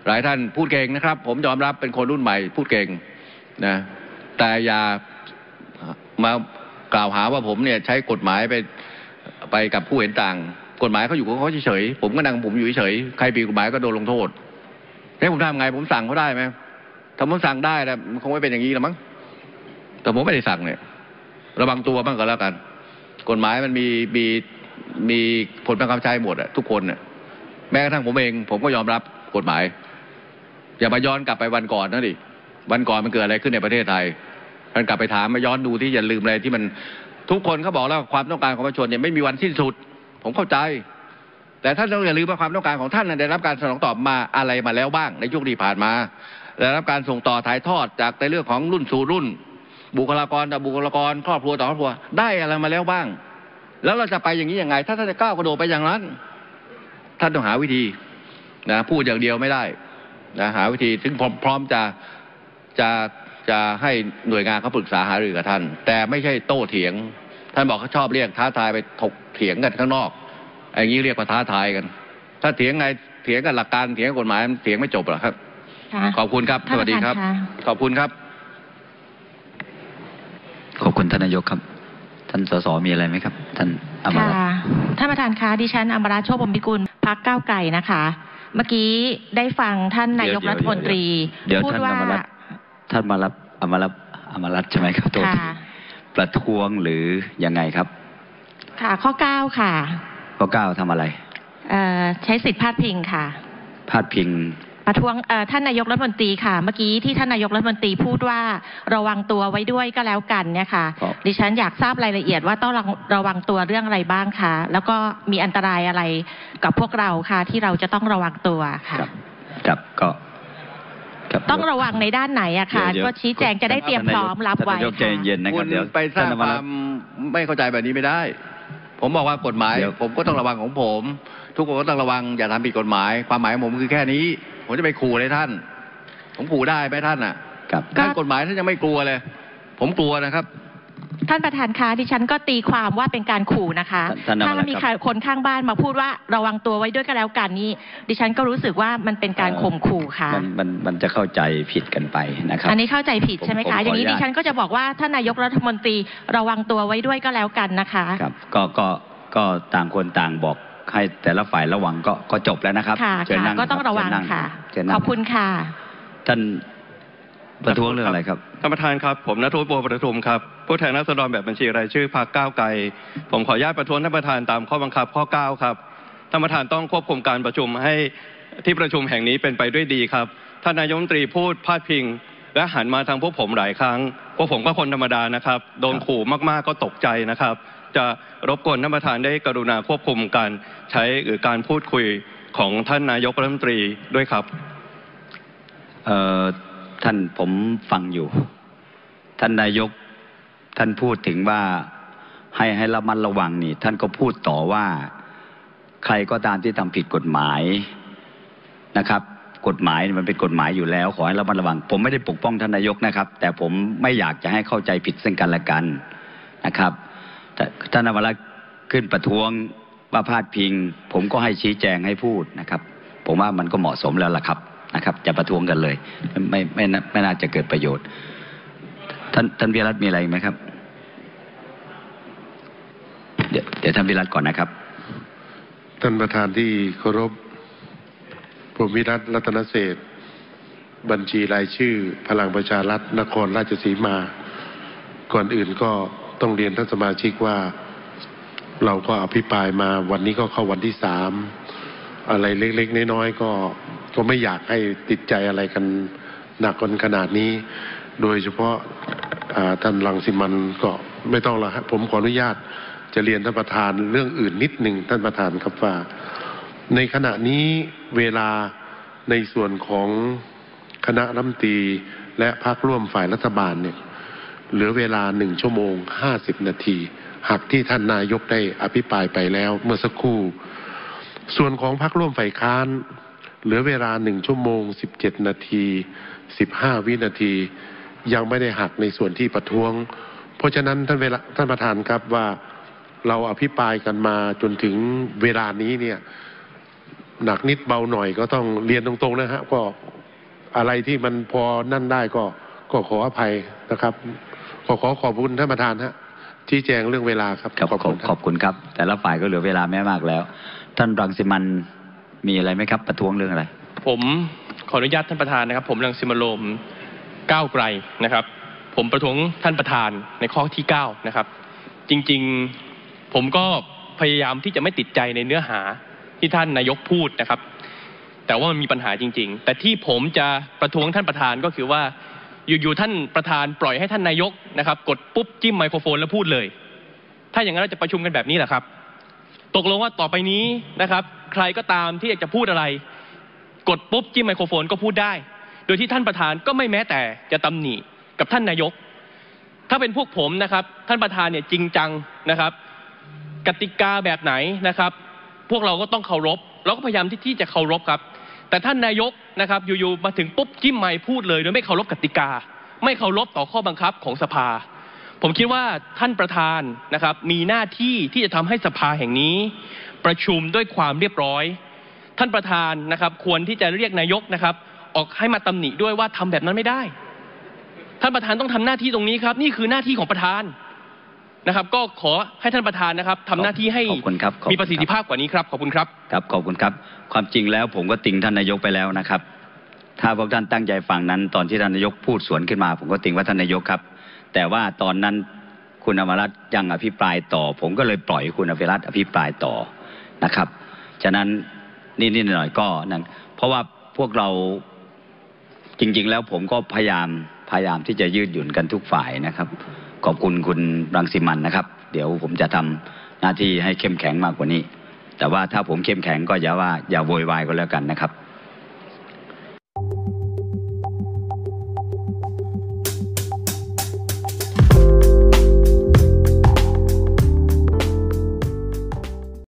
หลายท่านพูดเก่งนะครับผมยอมรับเป็นคนรุ่นใหม่พูดเก่งนะแต่อย่ามากล่าวหาว่าผมเนี่ยใช้กฎหมายไปกับผู้เห็นต่างกฎหมายเขาอยู่ของเขาเฉยๆผมก็นั่งผมอยู่เฉยๆใครผิดกฎหมายก็โดนลงโทษให้ผมทำไงผมสั่งเขาได้ไหมถ้าผมสั่งได้นะมันคงไม่เป็นอย่างนี้แล้วมั้งแต่ผมไม่ได้สั่งเนี่ยระวังตัวบ้างก็แล้วกันกฎหมายมันมีผลบังคับใช้หมดอะทุกคนน่ะแม้กระทั่งผมเองผมก็ยอมรับกฎหมายอย่ามาย้อนกลับไปวันก่อนนะดิวันก่อนมันเกิดอะไรขึ้นในประเทศไทยท่านกลับไปถามมาย้อนดูที่อย่าลืมอะไรที่มันทุกคนเขาบอกแล้วความต้องการของประชาชนเนี่ยไม่มีวันสิ้นสุดผมเข้าใจแต่ท่านต้องอย่าลืมว่าความต้องการของท่านได้รับการสนองตอบมาอะไรมาแล้วบ้างในยุคที่ผ่านมาได้รับการส่งต่อถ่ายทอดจากในเรื่องของรุ่นสู่รุ่นบุคลากรต่อบุคลากรครอบครัวต่อครอบครัวได้อะไรมาแล้วบ้างแล้วเราจะไปอย่างนี้ยังไงถ้าท่านจะก้าวกระโดดไปอย่างนั้นท่านต้องหาวิธีนะพูดอย่างเดียวไม่ได้นะหาวิธีถึงพร้อมจะให้หน่วยงานเขาปรึกษาหารือกับท่านแต่ไม่ใช่โต้เถียงท่านบอกเขาชอบเรียกท้าทายไปถกเถียงกันข้างนอกอย่างนี้เรียกว่าท้าทายกันถ้าเถียงไงเถียงกันหลักการเถียงกฎหมายมันเถียงไม่จบหรอกครับขอบคุณครับสวัสดีครับขอบคุณครับขอบคุณท่านนายกครับท่านสสมีอะไรไหมครับท่านอมรรัตน์ท่านประธานคะดิฉันอมรรัตน์โชคพรหมพิกุลพรรคก้าวไกลนะคะเมื่อกี้ได้ฟังท่านนายกรัฐมนตรีพูดว่าท่านอมรรัตน์ใช่ไหมครับตัวประท้วงหรือยังไงครับค่ะข้อ9ค่ะข้อ9ทำอะไรใช้สิทธิพาดพิงค่ะพาดพิงประท้วงท่านนายกรัฐมนตรีค่ะเมื่อกี้ที่ท่านนายกรัฐมนตรีพูดว่าระวังตัวไว้ด้วยก็แล้วกันเนี่ยค่ะดิฉันอยากทราบรายละเอียดว่าต้องระวังตัวเรื่องอะไรบ้างคะแล้วก็มีอันตรายอะไรกับพวกเราค่ะที่เราจะต้องระวังตัวค่ะครับก็ต้องระวังในด้านไหนอะค่ะก็ชี้แจงจะได้เตรียมพร้อมรับไว้ค่ะเย็นนะครับเดี๋ยวไปสร้างความไม่เข้าใจแบบนี้ไม่ได้ผมบอกว่ากฎหมายผมก็ต้องระวังของผมทุกคนก็ต้องระวังอย่าทำผิดกฎหมายความหมายของผมคือแค่นี้ผมจะไปขู่อะไรท่านผมขู่ได้ไหมท่านอ่ะท่านกฎหมายท่านยังไม่กลัวเลยผมกลัวนะครับท่านประธานคะดิฉันก็ตีความว่าเป็นการขู่นะคะถ้ามีคนข้างบ้านมาพูดว่าระวังตัวไว้ด้วยก็แล้วกันนี้ดิฉันก็รู้สึกว่ามันเป็นการข่มขู่ค่ะมันจะเข้าใจผิดกันไปนะครับอันนี้เข้าใจผิดใช่ไหมคะอย่างนี้ดิฉันก็จะบอกว่าท่านนายกรัฐมนตรีระวังตัวไว้ด้วยก็แล้วกันนะคะครับก็ต่างคนต่างบอกให้แต่ละฝ่ายระวังก็จบแล้วนะครับค่ะก็ต้องระวังค่ะขอบคุณค่ะท่านประท้วงเรื่องอะไรครับท่านประธานครับผมณัฐวุฒิ บัวประทุมครับผู้แทนราษฎรแบบบัญชีรายชื่อพรรคก้าวไกลผมขออนุญาตประท้วงท่านประธานตามข้อบังคับข้อ9ครับท่านประธานต้องควบคุมการประชุมให้ที่ประชุมแห่งนี้เป็นไปด้วยดีครับท่านนายกรัฐมนตรีพูดพาดพิงและหันมาทางพวกผมหลายครั้งพวกผมก็คนธรรมดานะครับโดนขู่มากๆก็ตกใจนะครับจะรบกวนท่านประธานได้กรุณาควบคุมการใช้หรือการพูดคุยของท่านนายกรัฐมนตรีด้วยครับท่านผมฟังอยู่ท่านนายกท่านพูดถึงว่าให้ระมัดระวังนี่ท่านก็พูดต่อว่าใครก็ตามที่ทำผิดกฎหมายนะครับกฎหมายมันเป็นกฎหมายอยู่แล้วขอให้ระมัดระวังผมไม่ได้ปกป้องท่านนายกนะครับแต่ผมไม่อยากจะให้เข้าใจผิดซึ่งกันและกันนะครับแต่ท่านอมรรัตน์ขึ้นประท้วงว่าพาดพิงผมก็ให้ชี้แจงให้พูดนะครับผมว่ามันก็เหมาะสมแล้วล่ะครับนะครับจะประท้วงกันเลยไม่น่าจะเกิดประโยชน์ท่านวิรัตมีอะไรไหมครับเดี๋ยวท่านวิรัตก่อนนะครับท่านประธานที่เคารพผมวิรัต รัตนเศรษฐ์บัญชีรายชื่อพลังประชารัฐนครราชสีมาก่อนอื่นก็ต้องเรียนท่านสมาชิกว่าเราก็อภิปรายมาวันนี้ก็เข้าวันที่3อะไรเล็กๆน้อยๆก็ไม่อยากให้ติดใจอะไรกันหนักกันขนาดนี้โดยเฉพาะท่านรังสิมันก็ไม่ต้องละผมขออนุญาตจะเรียนท่านประธานเรื่องอื่นนิดหนึ่งท่านประธานครับว่าในขณะนี้เวลาในส่วนของคณะรัฐมนตรีและพรรคร่วมฝ่ายรัฐบาลเนี่ยเหลือเวลา1 ชั่วโมง 50 นาทีหากที่ท่านนายกได้อภิปรายไปแล้วเมื่อสักครู่ส่วนของพรรคร่วมฝ่ายค้านเหลือเวลา1 ชั่วโมง 17 นาที15 วินาทียังไม่ได้หักในส่วนที่ประท้วงเพราะฉะนั้นท่านประธานครับว่าเราอภิปรายกันมาจนถึงเวลานี้เนี่ยหนักนิดเบาหน่อยก็ต้องเรียนตรงๆนะฮะก็อะไรที่มันพอนั่นได้ก็ขออภัยนะครับขอขอบคุณท่านประธานฮะชี้แจงเรื่องเวลาครับขอบคุณครับแต่ละฝ่ายก็เหลือเวลาไม่มากแล้วท่านรังสิมันต์มีอะไรไหมครับประท้วงเรื่องอะไรผมขออนุญาตท่านประธานนะครับผมรังสิมันต์โรมก้าวไกลนะครับผมประท้วงท่านประธานในข้อที่9นะครับจริงๆผมก็พยายามที่จะไม่ติดใจในเนื้อหาที่ท่านนายกพูดนะครับแต่ว่ามันมีปัญหาจริงๆแต่ที่ผมจะประท้วงท่านประธานก็คือว่าอยู่ๆท่านประธานปล่อยให้ท่านนายกนะครับกดปุ๊บจิ้มไมโครโฟนแล้วพูดเลยถ้าอย่างนั้นเราจะประชุมกันแบบนี้แหละครับตกลงว่าต่อไปนี้นะครับใครก็ตามที่อยากจะพูดอะไรกดปุ๊บจิ้มไมโครโฟนก็พูดได้โดยที่ท่านประธานก็ไม่แม้แต่จะตำหนิกับท่านนายกถ้าเป็นพวกผมนะครับท่านประธานเนี่ยจริงจังนะครับกติกาแบบไหนนะครับพวกเราก็ต้องเคารพเราก็พยายามที่จะเคารพครับแต่ท่านนายกนะครับอยู่ๆมาถึงปุ๊บจิ้มไมค์พูดเลยโดยไม่เคารพกติกาไม่เคารพต่อข้อบังคับของสภาผมคิดว่าท่านประธานนะครับมีหน้าที่ที่จะทำให้สภาแห่งนี้ประชุมด้วยความเรียบร้อยท่านประธานนะครับควรที่จะเรียกนายกนะครับออกให้มาตำหนิด้วยว่าทำแบบนั้นไม่ได้ท่านประธานต้องทำหน้าที่ตรงนี้ครับนี่คือหน้าที่ของประธานนะครับก็ขอให้ท่านประธานนะครับทำหน้าที่ให้มีประสิทธิภาพกว่านี้ครับขอบคุณครับครับขอบคุณครับความจริงแล้วผมก็ติงท่านนายกไปแล้วนะครับถ้าพวกท่านตั้งใจฟังนั้นตอนที่ท่านนายกพูดสวนขึ้นมาผมก็ติงว่าท่านนายกครับแต่ว่าตอนนั้นคุณอมรรัตน์ยังอภิปรายต่อผมก็เลยปล่อยคุณอภิรัตน์อภิปรายต่อนะครับฉะนั้นนิดหน่อยก็นั่นเพราะว่าพวกเราจริงๆแล้วผมก็พยายามที่จะยืดหยุ่นกันทุกฝ่ายนะครับขอบคุณคุณรังสิมันต์นะครับเดี๋ยวผมจะทำหน้าที่ให้เข้มแข็งมากกว่านี้แต่ว่าถ้าผมเข้มแข็งก็อย่าโวยวายก็แล้วกันนะครับ